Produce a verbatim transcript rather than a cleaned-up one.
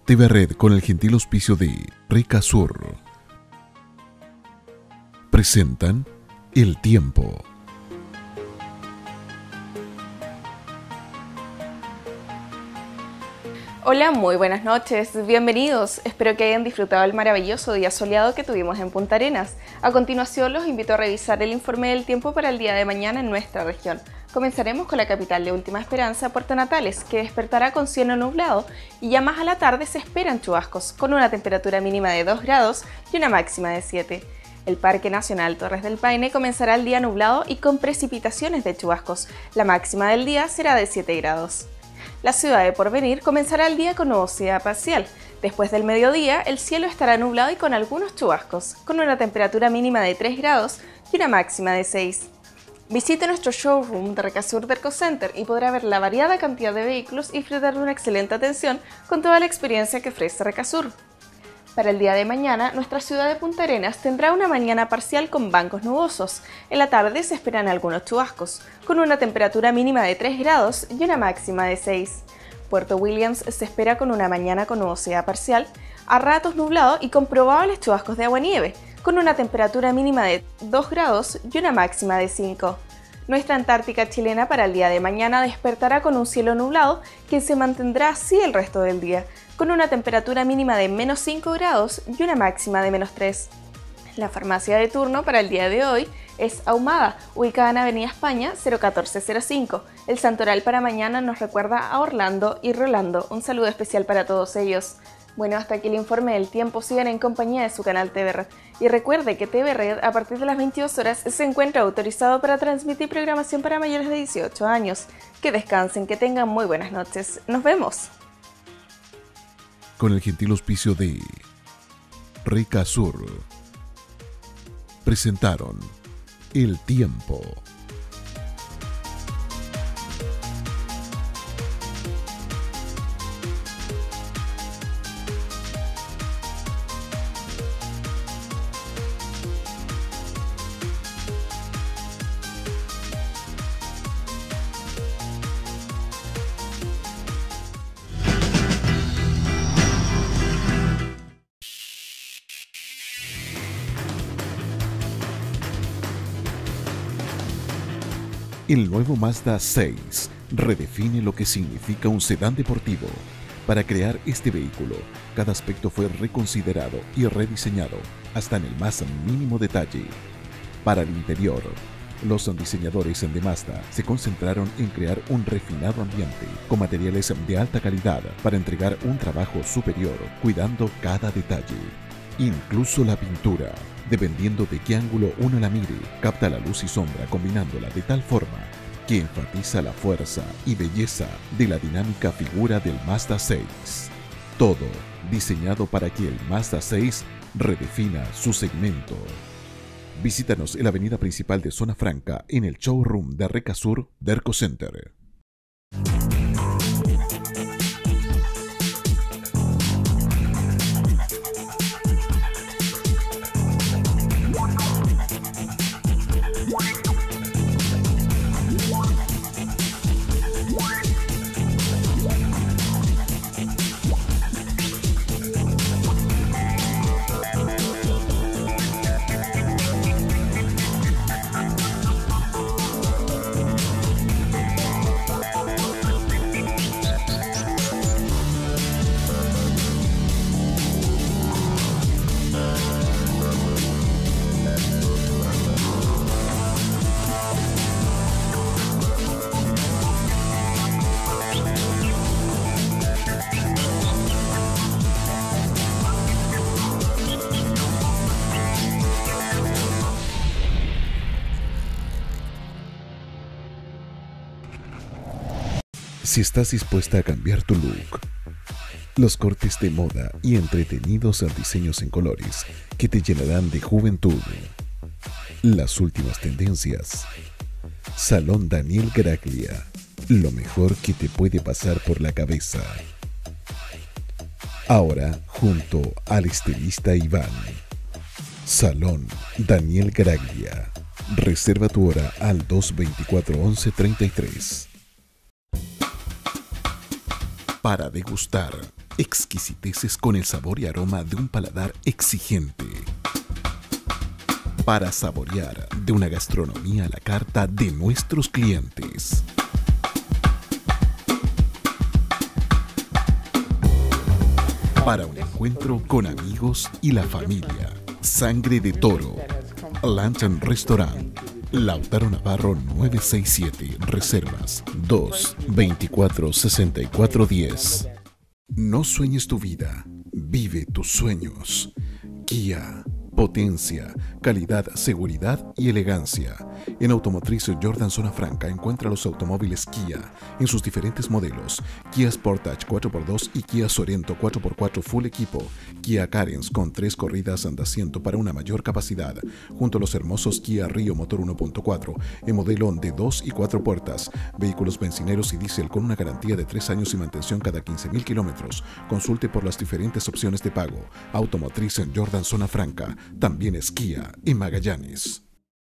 T V Red, con el gentil auspicio de Recasur, presentan El Tiempo. Hola, muy buenas noches, bienvenidos. Espero que hayan disfrutado el maravilloso día soleado que tuvimos en Punta Arenas. A continuación los invito a revisar el informe del tiempo para el día de mañana en nuestra región. Comenzaremos con la capital de Última Esperanza, Puerto Natales, que despertará con cielo nublado y ya más a la tarde se esperan chubascos, con una temperatura mínima de dos grados y una máxima de siete. El Parque Nacional Torres del Paine comenzará el día nublado y con precipitaciones de chubascos. La máxima del día será de siete grados. La ciudad de Porvenir comenzará el día con nubosidad parcial. Después del mediodía, el cielo estará nublado y con algunos chubascos, con una temperatura mínima de tres grados y una máxima de seis. Visite nuestro showroom de Recasur Derco Center y podrá ver la variada cantidad de vehículos y disfrutar de una excelente atención con toda la experiencia que ofrece Recasur. Para el día de mañana, nuestra ciudad de Punta Arenas tendrá una mañana parcial con bancos nubosos. En la tarde se esperan algunos chubascos, con una temperatura mínima de tres grados y una máxima de seis. Puerto Williams se espera con una mañana con nubosidad parcial, a ratos nublado y con probables chubascos de agua-nieve, con una temperatura mínima de dos grados y una máxima de cinco. Nuestra Antártica chilena para el día de mañana despertará con un cielo nublado que se mantendrá así el resto del día, con una temperatura mínima de menos cinco grados y una máxima de menos tres. La farmacia de turno para el día de hoy es Ahumada, ubicada en Avenida España cero uno cuatro cero cinco. El santoral para mañana nos recuerda a Orlando y Rolando. Un saludo especial para todos ellos. Bueno, hasta aquí el informe del tiempo. Sigan en compañía de su canal T V Red. Y recuerde que T V Red a partir de las veintidós horas se encuentra autorizado para transmitir programación para mayores de dieciocho años. Que descansen, que tengan muy buenas noches. Nos vemos. Con el gentil auspicio de Recasur, presentaron El Tiempo. El nuevo Mazda seis redefine lo que significa un sedán deportivo. Para crear este vehículo, cada aspecto fue reconsiderado y rediseñado hasta en el más mínimo detalle. Para el interior, los diseñadores de Mazda se concentraron en crear un refinado ambiente con materiales de alta calidad para entregar un trabajo superior, cuidando cada detalle. Incluso la pintura, dependiendo de qué ángulo uno la mire, capta la luz y sombra combinándola de tal forma que enfatiza la fuerza y belleza de la dinámica figura del Mazda seis. Todo diseñado para que el Mazda seis redefina su segmento. Visítanos en la avenida principal de Zona Franca en el showroom de Recasur Derco Center. Si estás dispuesta a cambiar tu look, los cortes de moda y entretenidos diseños en colores que te llenarán de juventud, las últimas tendencias, Salón Daniel Graglia, lo mejor que te puede pasar por la cabeza. Ahora junto al estilista Iván. Salón Daniel Graglia. Reserva tu hora al dos veinticuatro once treinta y tres. Para degustar Exquisiteces con el sabor y aroma de un paladar exigente. Para saborear de una gastronomía a la carta de nuestros clientes. Para un encuentro con amigos y la familia. Sangre de Toro. Lunch and Restaurant. Lautaro Navarro nueve seis siete. Reservas dos veinticuatro sesenta y cuatro diez. No sueñes tu vida, vive tus sueños. Kia. Potencia, calidad, seguridad y elegancia. En Automotriz Jordan Zona Franca encuentra los automóviles Kia en sus diferentes modelos: Kia Sportage cuatro por dos y Kia Sorento cuatro por cuatro Full Equipo, Kia Carens con tres corridas de asiento para una mayor capacidad, junto a los hermosos Kia Rio Motor uno punto cuatro en modelo de dos y cuatro puertas, vehículos bencineros y diésel con una garantía de tres años y mantención cada quince mil kilómetros. Consulte por las diferentes opciones de pago. Automotriz en Jordan Zona Franca. También es Kia en Magallanes.